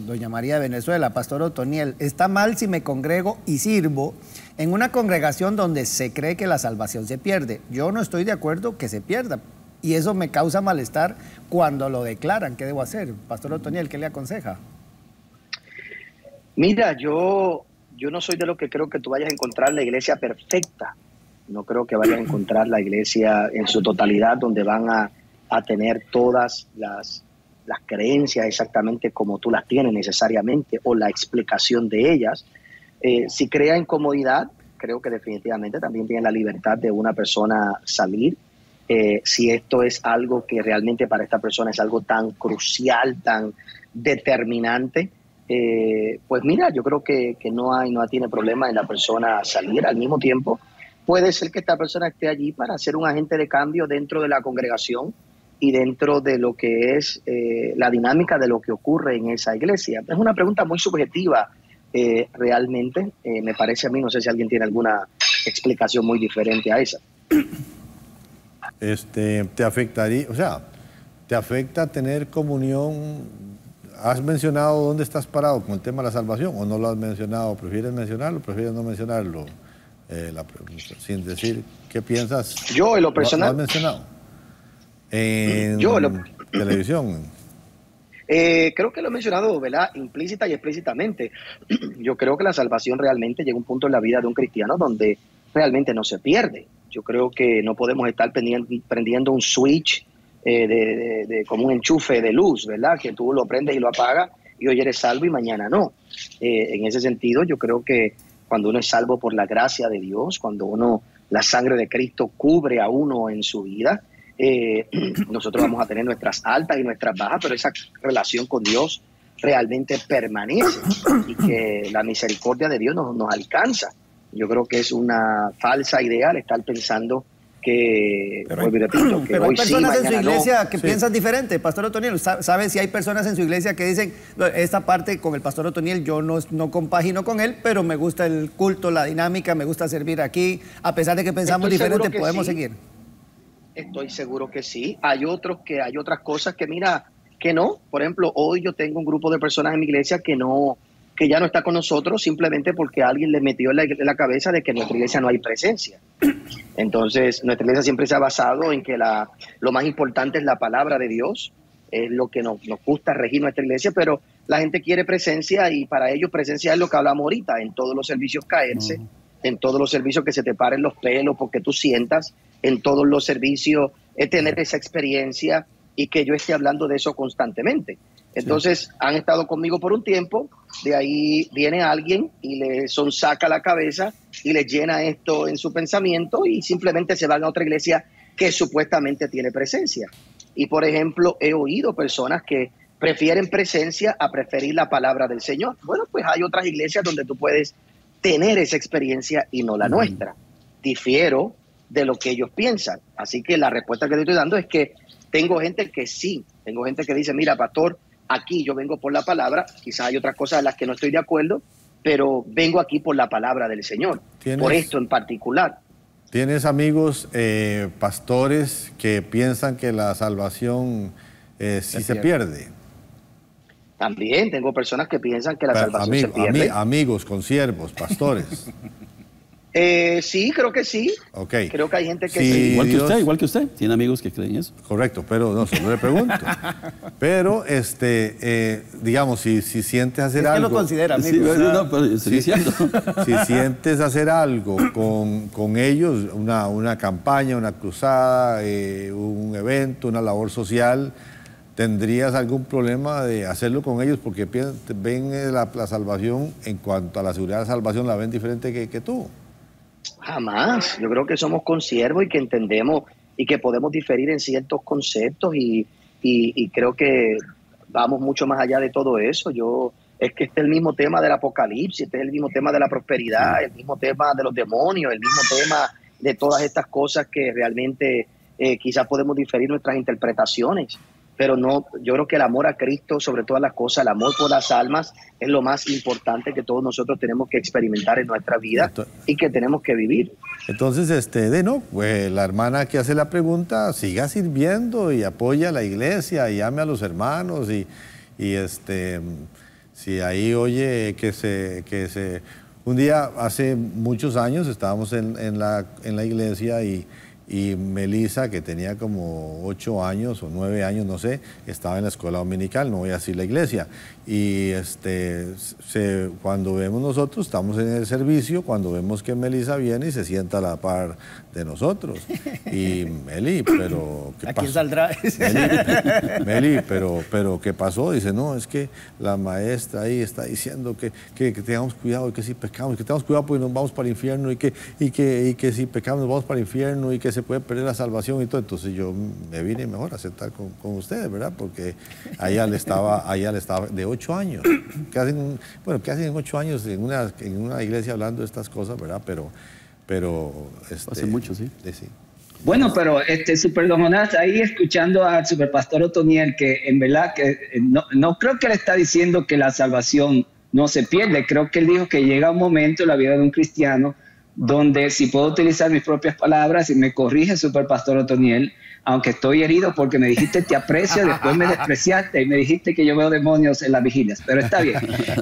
Doña María de Venezuela, Pastor Otoniel, ¿está mal si me congrego y sirvo en una congregación donde se cree que la salvación se pierde? Yo no estoy de acuerdo que se pierda y eso me causa malestar cuando lo declaran. ¿Qué debo hacer? Pastor Otoniel, ¿qué le aconseja? Mira, yo no soy de los que creo que tú vayas a encontrar la iglesia perfecta. No creo que vayas a encontrar la iglesia en su totalidad donde van a tener todas las creencias exactamente como tú las tienes necesariamente o la explicación de ellas. Si crea incomodidad, creo que definitivamente también tiene la libertad de una persona salir. Si esto es algo que realmente para esta persona es algo tan crucial, tan determinante, pues mira, yo creo que no tiene problema en la persona salir. Al mismo tiempo, puede ser que esta persona esté allí para ser un agente de cambio dentro de la congregación y dentro de lo que es la dinámica de lo que ocurre en esa iglesia. Es una pregunta muy subjetiva realmente, me parece a mí, no sé si alguien tiene alguna explicación muy diferente a esa. ¿Te afectaría, o sea, te afecta tener comunión? ¿Has mencionado dónde estás parado con el tema de la salvación o no lo has mencionado? ¿Prefieres mencionarlo o prefieres no mencionarlo? Sin decir qué piensas. Yo, en lo personal. ¿Lo has mencionado? En televisión. Creo que lo he mencionado, ¿verdad? Implícita y explícitamente. Yo creo que la salvación realmente llega a un punto en la vida de un cristiano donde realmente no se pierde. Yo creo que no podemos estar prendiendo un switch como un enchufe de luz, ¿verdad? Que tú lo prendes y lo apagas y hoy eres salvo y mañana no. En ese sentido, yo creo que cuando uno es salvo por la gracia de Dios, cuando la sangre de Cristo cubre a uno en su vida, nosotros vamos a tener nuestras altas y nuestras bajas, pero esa relación con Dios realmente permanece y que la misericordia de Dios nos alcanza. Yo creo que es una falsa idea el estar pensando que, pero hay personas en su iglesia que piensan diferente, Pastor Otoniel. ¿Sabe si hay personas en su iglesia que dicen, esta parte con el Pastor Otoniel yo no compagino con él, pero me gusta el culto, la dinámica, me gusta servir aquí, a pesar de que pensamos diferente, podemos seguir? Estoy seguro que sí. Hay otras cosas que mira, que no. Por ejemplo, hoy yo tengo un grupo de personas en mi iglesia que ya no está con nosotros simplemente porque alguien le metió en la cabeza de que en nuestra iglesia no hay presencia. Entonces, nuestra iglesia siempre se ha basado en que lo más importante es la palabra de Dios, es lo que nos gusta regir nuestra iglesia, pero la gente quiere presencia y para ellos presencia es lo que hablamos ahorita, en todos los servicios caerse, en todos los servicios que se te paren los pelos porque tú sientas, en todos los servicios es tener esa experiencia y que yo esté hablando de eso constantemente. Entonces, han estado conmigo por un tiempo, de ahí viene alguien y le sonsaca la cabeza y le llena esto en su pensamiento y simplemente se van a otra iglesia que supuestamente tiene presencia. Y, por ejemplo, he oído personas que prefieren presencia a preferir la palabra del Señor. Bueno, pues hay otras iglesias donde tú puedes tener esa experiencia y no la nuestra. Difiero de lo que ellos piensan. Así que la respuesta que te estoy dando es que tengo gente que sí, tengo gente que dice, mira, pastor, aquí yo vengo por la palabra, quizás hay otras cosas en las que no estoy de acuerdo, pero vengo aquí por la palabra del Señor, por esto en particular. ¿Tienes amigos pastores que piensan que la salvación sí se pierde? También tengo personas que piensan que la salvación se pierde. Amigos, consiervos, pastores. Sí, creo que sí. Okay. Creo que hay gente que sí. Igual que usted. ¿Tiene amigos que creen eso? Correcto, pero no, solo le pregunto. Pero, digamos, si sientes hacer algo... ¿Qué lo considera, amigo? Sí, no, pero estoy diciendo. Si sientes hacer algo con ellos, una campaña, una cruzada, un evento, una labor social, ¿tendrías algún problema de hacerlo con ellos porque ven la salvación, en cuanto a la seguridad de la salvación, la ven diferente que tú? Jamás. Yo creo que somos consiervos y que entendemos y que podemos diferir en ciertos conceptos y creo que vamos mucho más allá de todo eso. Es que este es el mismo tema del apocalipsis, este es el mismo tema de la prosperidad, el mismo tema de los demonios, el mismo tema de todas estas cosas que realmente quizás podemos diferir nuestras interpretaciones. Pero no, yo creo que el amor a Cristo, sobre todas las cosas, el amor por las almas, es lo más importante que todos nosotros tenemos que experimentar en nuestra vida y que tenemos que vivir. Entonces, pues, la hermana que hace la pregunta, siga sirviendo y apoya a la iglesia y ame a los hermanos y Si ahí oye un día hace muchos años estábamos en la iglesia y Melissa, que tenía como 8 años o 9 años, no sé, estaba en la escuela dominical, no voy a decir la iglesia. Y cuando vemos nosotros, estamos en el servicio, cuando vemos que Melissa viene y se sienta a la par de nosotros. Y Meli, pero ¿qué pasó? ¿A quién saldrá? Meli, pero ¿qué pasó? Dice, no, es que la maestra ahí está diciendo que tengamos cuidado y que si pecamos, que tengamos cuidado porque nos vamos para el infierno y que si pecamos nos vamos para el infierno y que se puede perder la salvación y todo. Entonces yo me vine mejor a sentar con ustedes, ¿verdad? Porque allá le estaba de 8 años. ¿Qué hacen 8 años en una iglesia hablando de estas cosas, verdad? Pero hace mucho, sí. Sí. Bueno, pero Super Don Jonás, ahí escuchando al Superpastor Otoniel, que en verdad que no creo que él está diciendo que la salvación no se pierde. Creo que él dijo que llega un momento en la vida de un cristiano donde, si puedo utilizar mis propias palabras, y me corrige Superpastor Otoniel, aunque estoy herido porque me dijiste te aprecio, después me despreciaste y me dijiste que yo veo demonios en las vigilias, pero está bien.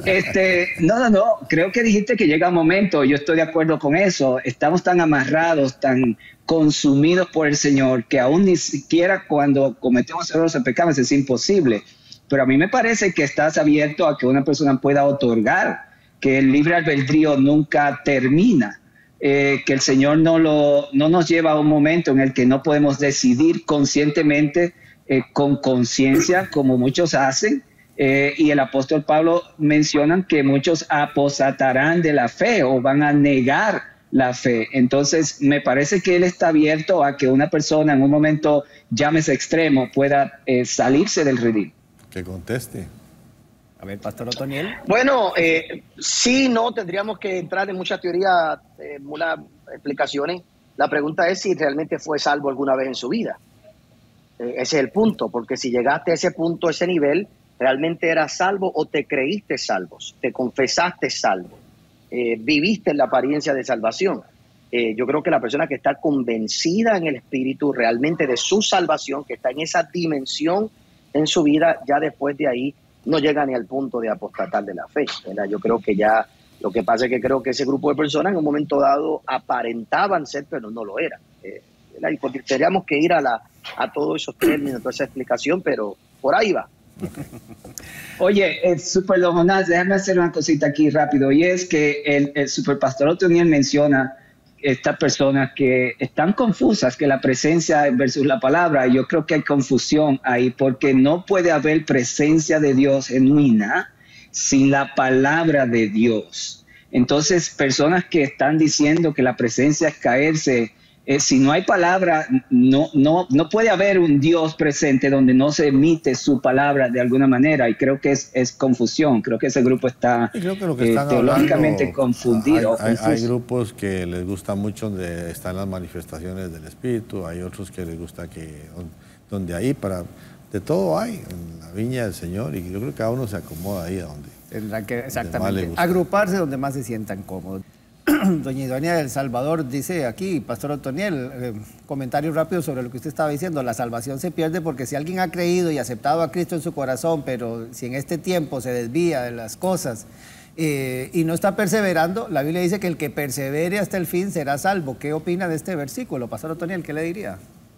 No, creo que dijiste que llega un momento, yo estoy de acuerdo con eso, estamos tan amarrados, tan consumidos por el Señor, que aún ni siquiera cuando cometemos errores o pecamos es imposible. Pero a mí me parece que estás abierto a que una persona pueda otorgar, que el libre albedrío nunca termina. Que el Señor no nos lleva a un momento en el que no podemos decidir conscientemente, con conciencia, como muchos hacen, y el apóstol Pablo menciona que muchos apostatarán de la fe o van a negar la fe. Entonces me parece que él está abierto a que una persona en un momento, llámese extremo, pueda salirse del redil. Que conteste. A ver, Pastor Otoniel. Bueno, sí, no, tendríamos que entrar en muchas teorías, muchas explicaciones. La pregunta es si realmente fue salvo alguna vez en su vida. Ese es el punto, porque si llegaste a ese punto, a ese nivel, realmente eras salvo o te creíste salvo, te confesaste salvo, viviste en la apariencia de salvación. Yo creo que la persona que está convencida en el espíritu realmente de su salvación, que está en esa dimensión en su vida, ya después de ahí no llega ni al punto de apostatar de la fe, ¿verdad? Yo creo que ya, lo que pasa es que creo que ese grupo de personas en un momento dado aparentaban ser, pero no lo eran. Y tendríamos que ir a todos esos términos, toda esa explicación, pero por ahí va. Oye, Super Don Jonás, déjame hacer una cosita aquí rápido, y es que el Superpastor Otoniel menciona estas personas que están confusas, que la presencia versus la palabra, yo creo que hay confusión ahí, porque no puede haber presencia de Dios genuina sin la palabra de Dios. Entonces, personas que están diciendo que la presencia es caerse, si no hay palabra, no puede haber un Dios presente donde no se emite su palabra de alguna manera, y creo que es confusión. Creo que ese grupo está teológicamente confundido. Hay grupos que les gusta mucho donde están las manifestaciones del Espíritu, hay otros que les gusta donde ahí, de todo hay en la viña del Señor, y yo creo que cada uno se acomoda ahí a donde. Tendrán que exactamente agruparse donde más se sientan cómodos. Doña Idonia del Salvador dice aquí, Pastor Otoniel, comentario rápido sobre lo que usted estaba diciendo. La salvación se pierde porque si alguien ha creído y aceptado a Cristo en su corazón, pero si en este tiempo se desvía de las cosas y no está perseverando, la Biblia dice que el que persevere hasta el fin será salvo. ¿Qué opina de este versículo, Pastor Otoniel? ¿Qué le diría?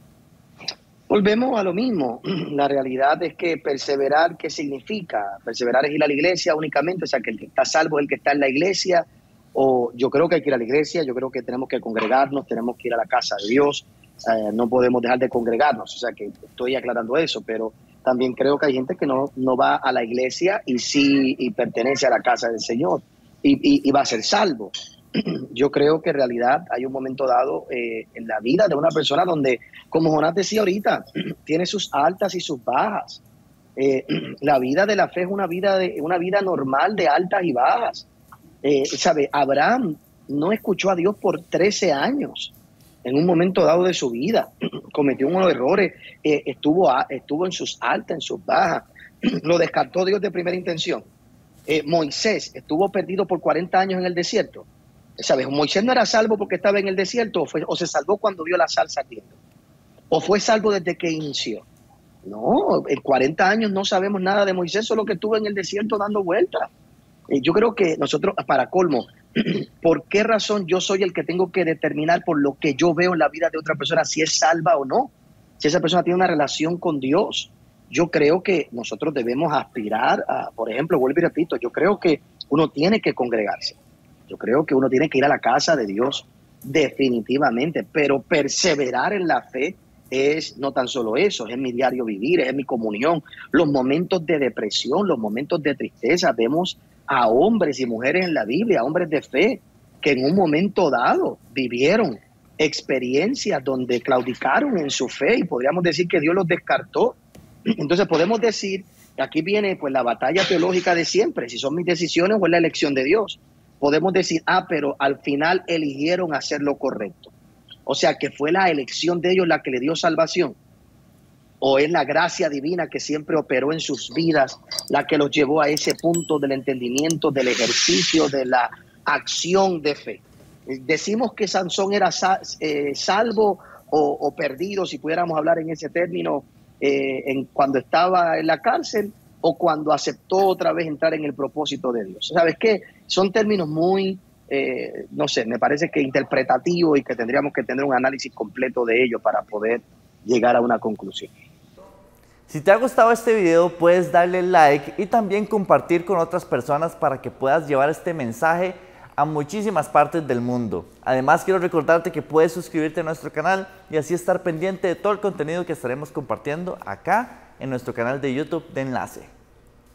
Volvemos a lo mismo. La realidad es que perseverar, ¿qué significa? Perseverar es ir a la iglesia únicamente, o sea, que el que está salvo es el que está en la iglesia. O yo creo que hay que ir a la iglesia, yo creo que tenemos que congregarnos, tenemos que ir a la casa de Dios, no podemos dejar de congregarnos, o sea que estoy aclarando eso, pero también creo que hay gente que no va a la iglesia y sí y pertenece a la casa del Señor y va a ser salvo. Yo creo que en realidad hay un momento dado en la vida de una persona donde, como Jonás decía ahorita, tiene sus altas y sus bajas. La vida de la fe es una vida normal de altas y bajas. ¿Sabe? Abraham no escuchó a Dios por 13 años en un momento dado de su vida. Cometió unos errores, estuvo en sus altas, en sus bajas. Lo descartó Dios de primera intención. Moisés estuvo perdido por 40 años en el desierto. ¿Sabes? Moisés no era salvo porque estaba en el desierto o se salvó cuando vio la zarza ardiendo. O fue salvo desde que inició. No, en 40 años no sabemos nada de Moisés, solo que estuvo en el desierto dando vueltas. Yo creo que nosotros, para colmo, ¿por qué razón yo soy el que tengo que determinar por lo que yo veo en la vida de otra persona si es salva o no? Si esa persona tiene una relación con Dios. Yo creo que nosotros debemos aspirar a, por ejemplo, vuelvo y repito, yo creo que uno tiene que congregarse. Yo creo que uno tiene que ir a la casa de Dios definitivamente, pero perseverar en la fe es no tan solo eso, es mi diario vivir, es mi comunión. Los momentos de depresión, los momentos de tristeza, vemos a hombres y mujeres en la Biblia, hombres de fe, que en un momento dado vivieron experiencias donde claudicaron en su fe y podríamos decir que Dios los descartó. Entonces podemos decir, aquí viene pues la batalla teológica de siempre, si son mis decisiones o es la elección de Dios. Podemos decir, pero al final eligieron hacer lo correcto. O sea, que fue la elección de ellos la que le dio salvación. O es la gracia divina que siempre operó en sus vidas, la que los llevó a ese punto del entendimiento, del ejercicio, de la acción de fe. Decimos que Sansón era salvo o perdido, si pudiéramos hablar en ese término, cuando estaba en la cárcel o cuando aceptó otra vez entrar en el propósito de Dios. ¿Sabes qué? Son términos muy, no sé, me parece que interpretativos y que tendríamos que tener un análisis completo de ello para poder llegar a una conclusión. Si te ha gustado este video, puedes darle like y también compartir con otras personas para que puedas llevar este mensaje a muchísimas partes del mundo. Además, quiero recordarte que puedes suscribirte a nuestro canal y así estar pendiente de todo el contenido que estaremos compartiendo acá en nuestro canal de YouTube de Enlace.